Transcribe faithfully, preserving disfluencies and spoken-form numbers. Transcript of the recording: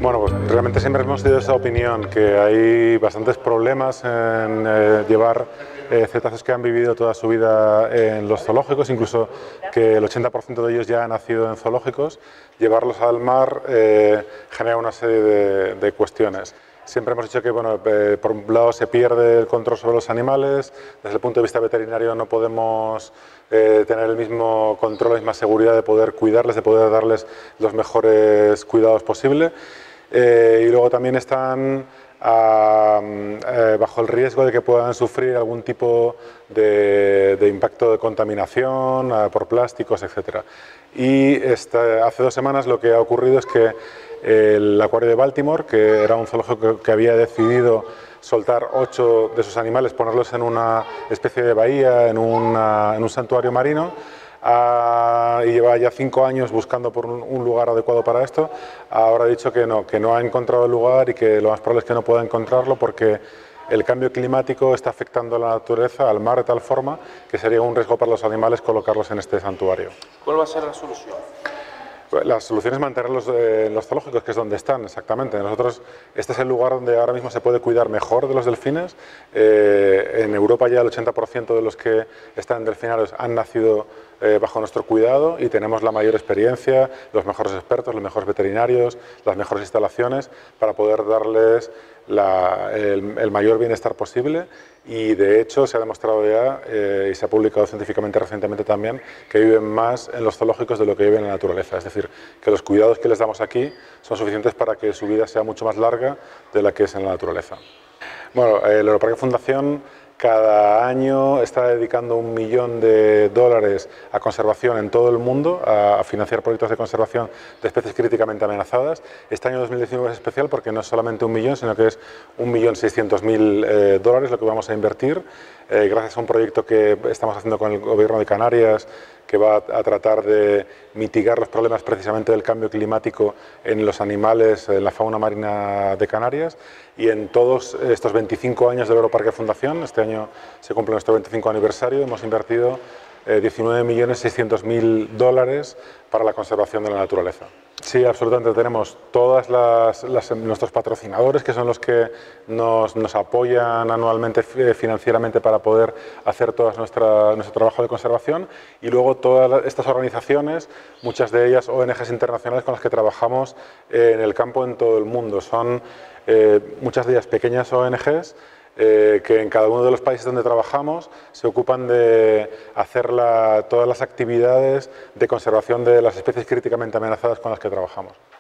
Bueno, pues realmente siempre hemos tenido esa opinión, que hay bastantes problemas en eh, llevar eh, cetáceos que han vivido toda su vida en los zoológicos, incluso que el ochenta por ciento de ellos ya han nacido en zoológicos. Llevarlos al mar eh, genera una serie de, de cuestiones. Siempre hemos dicho que, bueno, eh, por un lado se pierde el control sobre los animales, desde el punto de vista veterinario no podemos eh, tener el mismo control, la misma seguridad de poder cuidarles, de poder darles los mejores cuidados posibles. Eh, y luego también están a, eh, bajo el riesgo de que puedan sufrir algún tipo de, de impacto de contaminación eh, por plásticos, etcétera. Y esta, hace dos semanas lo que ha ocurrido es que el acuario de Baltimore, que era un zoológico que, que había decidido soltar ocho de sus animales, ponerlos en una especie de bahía, en, una, en un santuario marino, Uh, y lleva ya cinco años buscando por un, un lugar adecuado para esto. Ahora ha dicho que no, que no ha encontrado el lugar y que lo más probable es que no pueda encontrarlo porque el cambio climático está afectando a la naturaleza, al mar, de tal forma que sería un riesgo para los animales colocarlos en este santuario. ¿Cuál va a ser la solución? La solución es mantenerlos en los zoológicos, que es donde están exactamente. Nosotros, este es el lugar donde ahora mismo se puede cuidar mejor de los delfines. Eh, en Europa ya el ochenta por ciento de los que están en delfinarios han nacido eh, bajo nuestro cuidado y tenemos la mayor experiencia, los mejores expertos, los mejores veterinarios, las mejores instalaciones para poder darles la, el, el mayor bienestar posible. Y de hecho se ha demostrado ya, eh, y se ha publicado científicamente recientemente también, que viven más en los zoológicos de lo que viven en la naturaleza. Es decir, que los cuidados que les damos aquí son suficientes para que su vida sea mucho más larga de la que es en la naturaleza. Bueno, el Europarque Fundación cada año está dedicando un millón de dólares a conservación en todo el mundo, a financiar proyectos de conservación de especies críticamente amenazadas. Este año dos mil diecinueve es especial porque no es solamente un millón, sino que es un millón seiscientos mil eh, dólares lo que vamos a invertir, eh, gracias a un proyecto que estamos haciendo con el Gobierno de Canarias, que va a tratar de mitigar los problemas precisamente del cambio climático en los animales, en la fauna marina de Canarias. Y en todos estos veinticinco años del Europarque Fundación, este año se cumple nuestro veinticinco aniversario, hemos invertido eh, diecinueve millones seiscientos mil dólares para la conservación de la naturaleza. Sí, absolutamente. Tenemos todos nuestros patrocinadores, que son los que nos, nos apoyan anualmente financieramente para poder hacer todo nuestro trabajo de conservación, y luego todas estas organizaciones, muchas de ellas O N Ges internacionales con las que trabajamos en el campo en todo el mundo. Son eh, muchas de ellas pequeñas O N Ges Eh, que en cada uno de los países donde trabajamos se ocupan de hacer la, todas las actividades de conservación de las especies críticamente amenazadas con las que trabajamos.